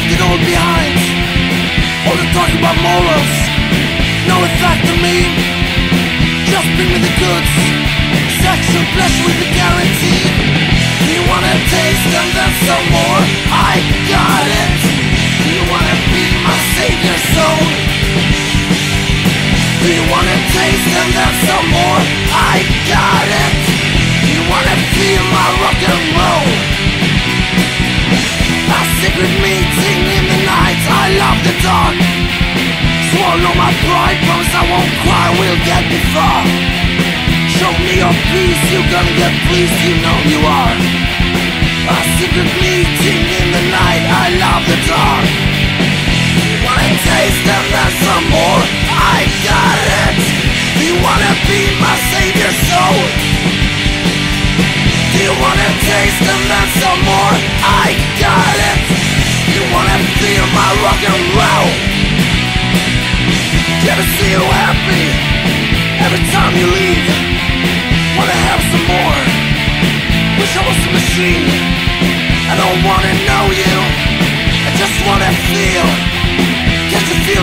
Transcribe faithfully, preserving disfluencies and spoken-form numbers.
left it all behind. All the talking about morals, no effect on me. Just bring me the goods, sexual pleasure will be guaranteed. Do you wanna taste and then some more? I got it. Do you wanna be my savior soul? Do you wanna taste and then some more? I got it. Do you wanna feel my rock and roll? A secret meeting in the night, I love the dark. Swallow my pride, promise I won't cry, we'll get me far. Show me your peace, you're gonna get pleased, you know you are. A secret meeting in the night, I love the dark. You wanna taste and then some more? I got it. Do you wanna be my savior soul? Do you wanna taste and then some more? I got it. You wanna feel my rock and roll? Never see you happy every time you leave. Wanna have some more? Wish I was a machine. I don't wanna know you, I just wanna feel. Can't you feel